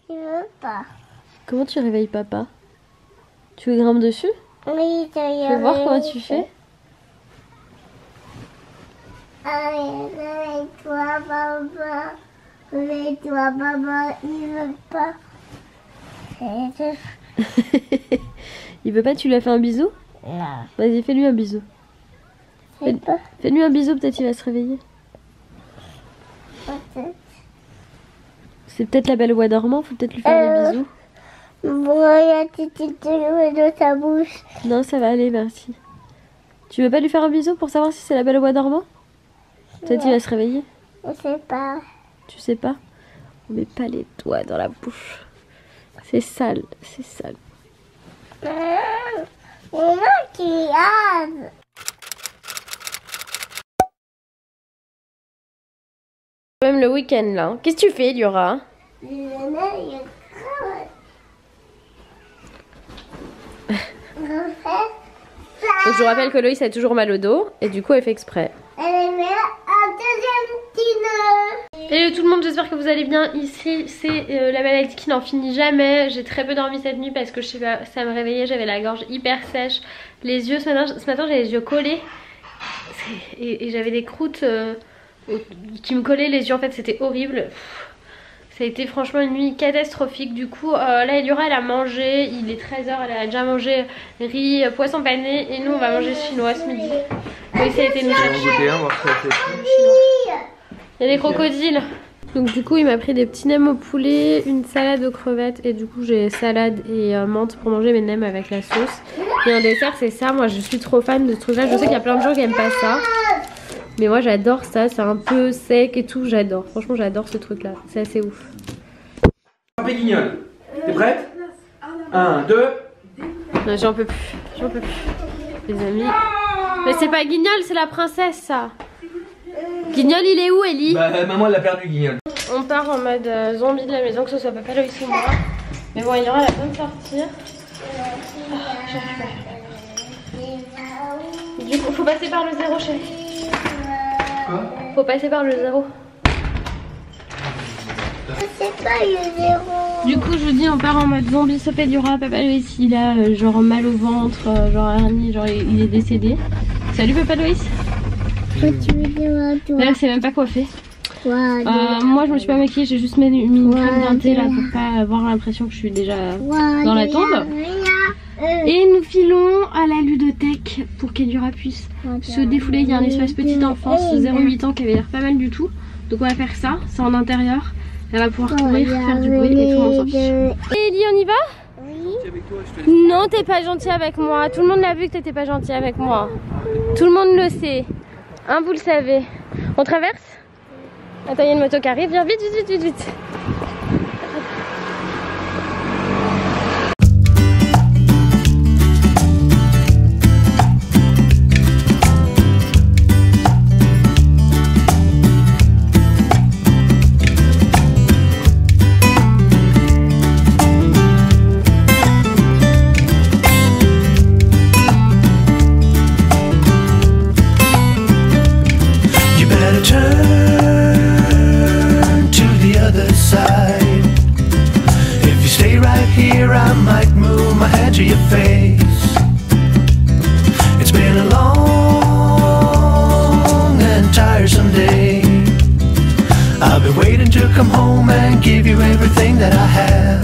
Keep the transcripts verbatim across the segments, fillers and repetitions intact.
Je veux pas. Comment tu réveilles papa? Tu lui grimpes dessus? Oui, je Je veux voir comment tu fais. Allez, réveille-toi, papa. Réveille-toi, papa. Il veut pas. Il veut pas, tu lui as fait un bisou? Non. Vas-y, fais-lui un bisou. Fais, fais-lui un bisou, peut-être il va se réveiller. Peut-être. C'est peut-être la belle au bois dormant, faut peut-être lui faire Euh, des bisous. Bon, il y a des petites trucs dans sa bouche. Non, ça va aller, merci. Tu veux pas lui faire un bisou pour savoir si c'est la belle au bois dormant? Peut-être il va se réveiller. Je sais pas. Tu sais pas? On met pas les doigts dans la bouche. C'est sale, c'est sale. Maman qui regarde. Même le week-end là. Qu'est-ce que tu fais, Liora? Donc je vous rappelle que Loïs a toujours mal au dos et du coup elle fait exprès. Elle met un deuxième petit nœud. Hello tout le monde, j'espère que vous allez bien. Ici c'est euh, la maladie qui n'en finit jamais. J'ai très peu dormi cette nuit parce que je sais pas, ça me réveillait, j'avais la gorge hyper sèche. Les yeux, ce matin, ce matin j'avais les yeux collés. Et, et j'avais des croûtes euh, qui me collaient les yeux, en fait c'était horrible. Pff, ça a été franchement une nuit catastrophique. Du coup euh, là Eliora elle a mangé, il est treize heures, elle a déjà mangé riz, poisson pané. Et nous on va manger chinois ce midi. Oui, ça a été nous chercher. Il y a des crocodiles. Donc du coup il m'a pris des petits nems au poulet, une salade aux crevettes. Et du coup j'ai salade et euh, menthe pour manger mes nems avec la sauce. Et en dessert c'est ça, moi je suis trop fan de ce truc là. Je sais qu'il y a plein de gens qui aiment pas ça, mais moi j'adore ça, c'est un peu sec et tout, j'adore. Franchement j'adore ce truc là, c'est assez ouf. Guignol, t'es prête? un, deux. J'en peux plus, j'en peux plus les amis. Mais c'est pas Guignol, c'est la princesse ça. Guignol il est où Ellie? Bah maman elle a perdu Guignol. On part en mode euh, zombie de la maison, que ce soit papa Loïs ou moi. Mais bon, il y aura la bonne sortir. Du coup, faut passer par le zéro, chérie. Quoi? Faut passer par le zéro. C'est pas le zéro. Du coup, je vous dis, on part en mode zombie, sauf Eliora. Papa Loïs, il a euh, genre mal au ventre, euh, genre hernie, genre il, il est décédé. Salut Papa Loïs. Quoi tu veux dire à toi? Là, c'est même pas coiffé. Quoi, Euh, moi je me suis pas maquillée, j'ai juste mis une crème teintée là pour pas avoir l'impression que je suis déjà dans la tombe. Et nous filons à la ludothèque pour qu'Eliora puisse se défouler. Il y a un espace petite enfance zéro huit ans qui avait l'air pas mal du tout. Donc on va faire ça, c'est en intérieur. Elle va pouvoir courir, faire du bruit et tout, on s'en fiche. Et Ellie, on y va? Oui. Non, t'es pas gentil avec moi. Tout le monde l'a vu que t'étais pas gentil avec moi. Tout le monde le sait. Hein, vous le savez. On traverse? Attends, il y a une moto qui arrive, viens vite, vite, vite, vite, vite. To your face, it's been a long and tiresome day. I've been waiting to come home and give you everything that I have.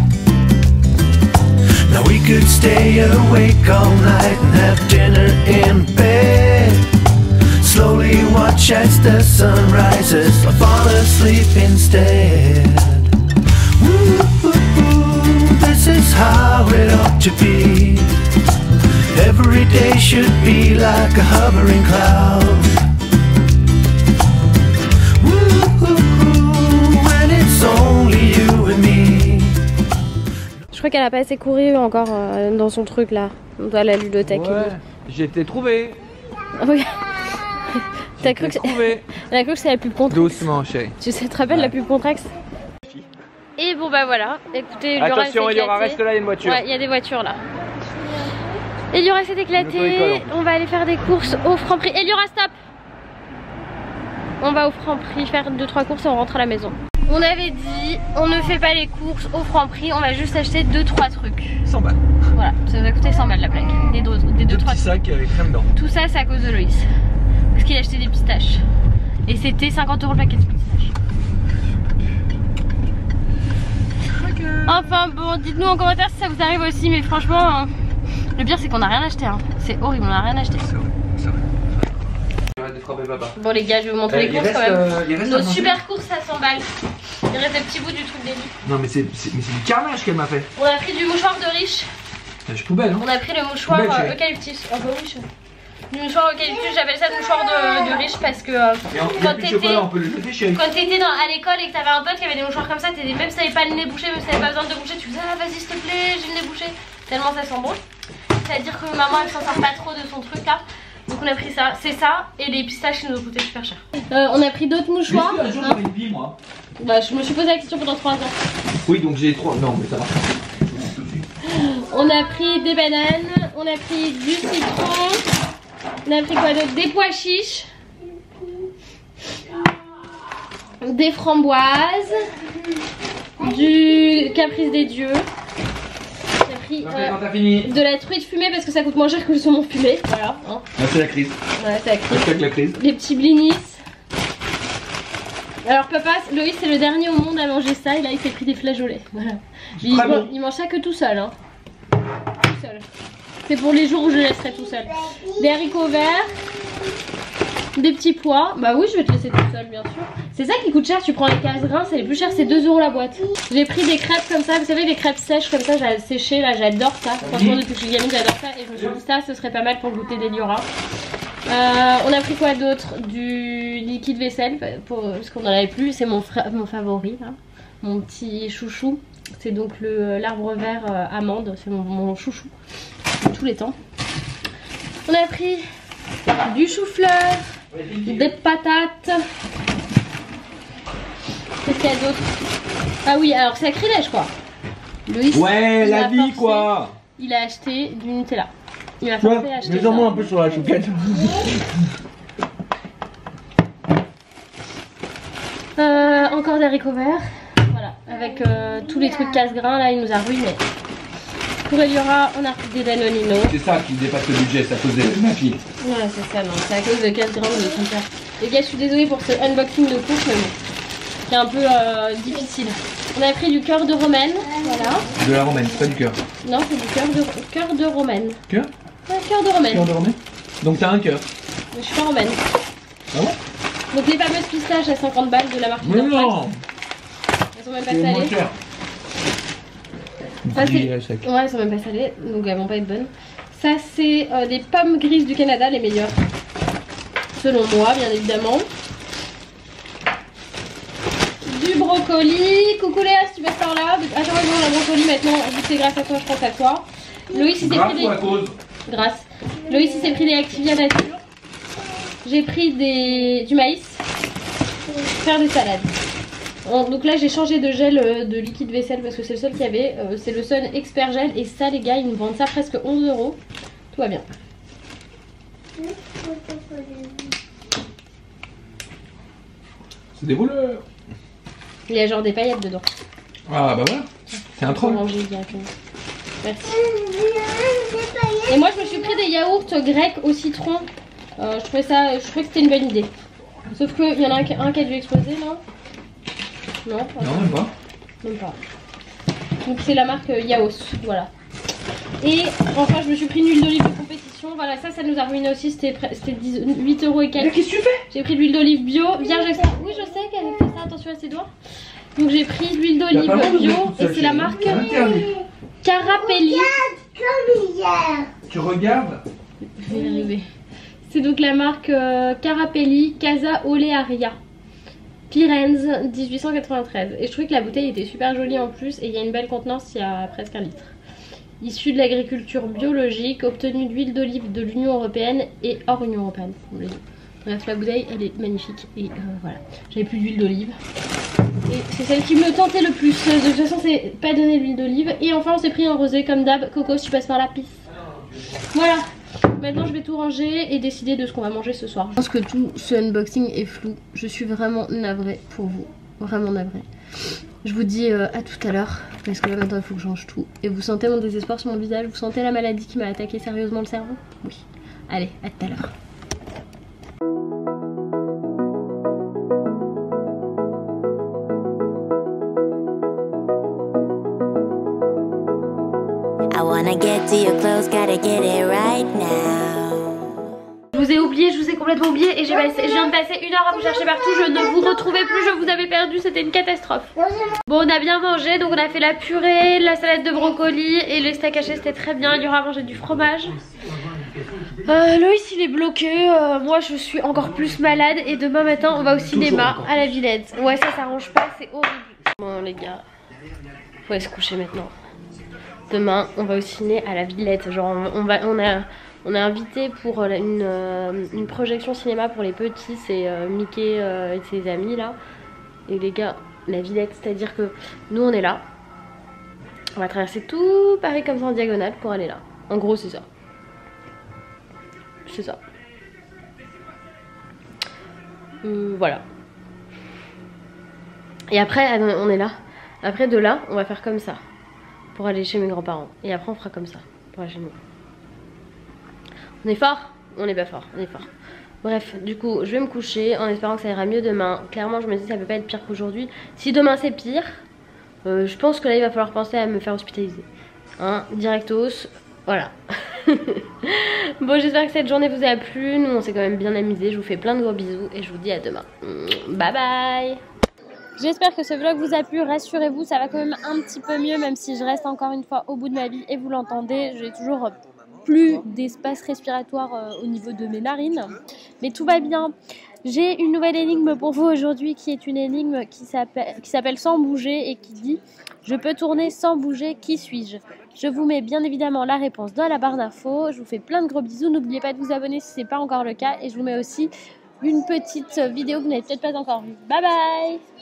Now we could stay awake all night and have dinner in bed. Slowly watch as the sun rises or fall asleep instead. This is how it ought to be. Every day should be like a hovering cloud. When it's only you and me. Je crois qu'elle a pas assez couru encore euh, dans son truc là. On doit aller à la ludothèque. Ouais, j'ai été trouvé. Regarde. T'as cru que trouvé. Elle a cru que c'était la pub Contrax. Doucement chérie. Tu sais, te rappelles ouais. La pub Contrax? Et bon bah voilà, écoutez, Eliora attention, Eliora reste là, il y a une voiture. Ouais, il y a des voitures là. Eliora s'est éclatée, on va aller faire des courses au Franprix. Eliora stop. On va au Franprix faire deux trois courses et on rentre à la maison. On avait dit, on ne fait pas les courses au franc prix, on va juste acheter deux trois trucs. cent balles. Voilà, ça va coûter cent balles la blague. Des deux, des deux, trois sacs avec rien dedans. Tout ça, c'est à cause de Loïs. Parce qu'il a acheté des pistaches. Et c'était cinquante euros le paquet de pistaches. Okay. Enfin bon, dites-nous en commentaire si ça vous arrive aussi, mais franchement, le pire c'est qu'on n'a rien acheté. Hein. C'est horrible, on n'a rien acheté. C'est vrai, c'est vrai. Arrête de frapper papa. Bon les gars, je vais vous montrer euh, les courses reste, quand même. Euh, Nos super courses à cent balles. Il reste des petits bouts du truc des lits. Non mais c'est du carnage qu'elle m'a fait. On a pris du mouchoir de riche. Je poubelle, hein. On a pris le mouchoir poubelle, euh, eucalyptus. Oh bah oui, je... Du mouchoir eucalyptus, j'appelle ça le mouchoir de, de riche parce que euh, quand t'étais quand t'étais à l'école et que t'avais un pote qui avait des mouchoirs comme ça, t'étais, même si t'avais pas le nez bouché, même si t'avais pas besoin de boucher, tu faisais ah vas-y s'il te plaît, j'ai le nez bouché. Tellement ça sent bon. C'est-à-dire que maman elle s'en sort pas trop de son truc là. Donc on a pris ça, c'est ça, et les pistaches qui nous ont coûté super cher. Euh, on a pris d'autres mouchoirs. Mais un jour j'avais une vie moi. Bah je me suis posé la question pendant trois ans. Oui donc j'ai trois, non mais ça va. On a pris des bananes, on a pris du citron, on a pris quoi d'autre? Des pois chiches, des framboises, du caprice des dieux. On a pris euh, de la truite fumée parce que ça coûte moins cher que le saumon fumé. Voilà. Hein. Là c'est la crise. Ouais, c'est la crise. C'est la crise. Des petits blinis. Alors papa, Loïs c'est le dernier au monde à manger ça et là il s'est pris des flageolets. Voilà. Il, bon. il mange ça que tout seul. Hein. Tout seul. C'est pour les jours où je le laisserai tout seul. Des haricots verts. Des petits pois. Bah oui je vais te laisser tout seul bien sûr. C'est ça qui coûte cher, tu prends les casse-grains, c'est les plus cher, c'est deux euros la boîte. J'ai pris des crêpes comme ça, vous savez des crêpes sèches comme ça, j'ai séché là, j'adore ça. Franchement depuis que je suis gamine j'adore ça et je me suis dit ça ce serait pas mal pour goûter des Liora. Euh, on a pris quoi d'autre? Du liquide vaisselle pour, parce qu'on en avait plus, c'est mon, mon favori là. Mon petit chouchou. C'est donc le l'arbre vert euh, amande, c'est mon, mon chouchou de tous les temps. On a pris du chou-fleur, des patates. Qu'est-ce qu'il y a d'autre? Ah oui, alors sacrilège quoi. Loïs, ouais, la vie forcé, quoi. Il a acheté du Nutella. Il m'a forcé à acheter ça. Mets-en-moi un peu sur la chouquette. euh, encore des haricots verts. Voilà, avec euh, tous les trucs casse-grains là, il nous a ruinés. Pour Eliora, on a pris des Danonino. C'est ça qui dépasse le budget, c'est à cause de ma fille. Ouais, c'est ça, non, c'est à cause de casse-grains de son père. Les gars, je suis désolée pour ce unboxing de course, mais bon, c'est un peu euh, difficile. On a pris du cœur de romaine, voilà. De la romaine, pas du cœur. Non, c'est du cœur de, cœur de romaine. Cœur? Ouais, cœur de romaine. Cœur de romaine. Donc t'as un cœur. Mais je suis pas romaine. Ah bon? Donc les fameuses pistaches à cinquante balles de la marque Mais non. Elles sont même pas salées. Ça, c'est... Ouais, elles sont même pas salées, donc elles vont pas être bonnes. Ça c'est euh, des pommes grises du Canada, les meilleures. Selon moi, bien évidemment. Du brocoli. Coucou Léa, si tu passes par là. À chaque fois que je mange un brocoli maintenant, vu que c'est grâce à toi, je pense à toi. Loïs il s'est pris des... à cause. Grâce. Loïs il s'est pris des Activia nature. J'ai pris des... du maïs. Faire des salades. Donc là j'ai changé de gel de liquide vaisselle parce que c'est le seul qu'il y avait. Euh, c'est le Sun Expert Gel et ça les gars ils nous vendent ça presque onze euros. Tout va bien. C'est des voleurs. Il y a genre des paillettes dedans. Ah bah voilà. C'est un troll. Merci. Et moi je me suis pris des yaourts grecs au citron. Euh, je trouvais ça, je trouvais que c'était une bonne idée. Sauf qu'il y en a un, un qui a dû exploser non? Non, pas. Non, même pas. Même pas. Donc c'est la marque Yaos, voilà. Et enfin je me suis pris une huile d'olive de compétition. Voilà, ça, ça nous a ruiné aussi. C'était huit euros et quelques. Qu'est-ce que tu fais? J'ai pris de l'huile d'olive bio, vierge extra. Oui, je sais qu'elle fait ça, attention à ses doigts. Donc j'ai pris de l'huile d'olive bio et c'est la marque Carapelli. Tu regardes? Je vais y arriver. C'est donc la marque euh, Carapelli Casa Olearia. Pirenz dix-huit cent quatre-vingt-treize. Et je trouvais que la bouteille était super jolie en plus et il y a une belle contenance, il y a presque un litre. Issu de l'agriculture biologique, obtenue d'huile d'olive de l'Union Européenne et hors Union Européenne. Bref, la bouteille elle est magnifique et euh, voilà. J'avais plus d'huile d'olive. Et c'est celle qui me tentait le plus. De toute façon c'est pas donné l'huile d'olive. Et enfin on s'est pris un rosé comme d'hab. Coco si tu passes par la pisse. Voilà. Maintenant je vais tout ranger et décider de ce qu'on va manger ce soir. Je pense que tout ce unboxing est flou. Je suis vraiment navrée pour vous. Vraiment navrée. Je vous dis euh, à tout à l'heure, parce que là maintenant il faut que je range tout. Et vous sentez mon désespoir sur mon visage? Vous sentez la maladie qui m'a attaqué sérieusement le cerveau? Oui. Allez, à tout à l'heure. I wanna get to your clothes, gotta get it right now. Je vous ai oublié, je vous ai complètement oublié et j'ai passé, je viens de passer une heure à vous chercher partout, je ne vous retrouvais plus, je vous avais perdu, c'était une catastrophe. Bon, on a bien mangé, donc on a fait la purée, la salade de brocoli et le steak haché, c'était très bien. Il y aura mangé du fromage. Euh, Loïs il est bloqué, euh, moi je suis encore plus malade et demain matin on va au cinéma à la Villette. Ouais, ça s'arrange pas, c'est horrible. Bon les gars, faut aller se coucher maintenant. Demain on va au ciné à la Villette, genre on, va, on a... On est invité pour une, euh, une projection cinéma pour les petits, c'est euh, Mickey euh, et ses amis là. Et les gars, la Villette, c'est-à-dire que nous on est là. On va traverser tout Paris comme ça en diagonale pour aller là. En gros c'est ça. C'est ça. Euh, voilà. Et après on est là. Après de là, on va faire comme ça pour aller chez mes grands-parents. Et après on fera comme ça pour aller chez nous. On est fort? On n'est pas fort, on est fort. Bref, du coup, je vais me coucher en espérant que ça ira mieux demain. Clairement, je me dis que ça peut pas être pire qu'aujourd'hui. Si demain c'est pire, euh, je pense que là il va falloir penser à me faire hospitaliser. Hein, directos, voilà. Bon, j'espère que cette journée vous a plu. Nous, on s'est quand même bien amusés. Je vous fais plein de gros bisous et je vous dis à demain. Bye bye. J'espère que ce vlog vous a plu, rassurez-vous, ça va quand même un petit peu mieux, même si je reste encore une fois au bout de ma vie et vous l'entendez, j'ai toujours plus d'espace respiratoire euh, au niveau de mes narines, mais tout va bien. J'ai une nouvelle énigme pour vous aujourd'hui qui est une énigme qui s'appelle sans bouger et qui dit « Je peux tourner sans bouger, qui suis-je » Je vous mets bien évidemment la réponse dans la barre d'infos, je vous fais plein de gros bisous, n'oubliez pas de vous abonner si ce n'est pas encore le cas et je vous mets aussi une petite vidéo que vous n'avez peut-être pas encore vue. Bye bye.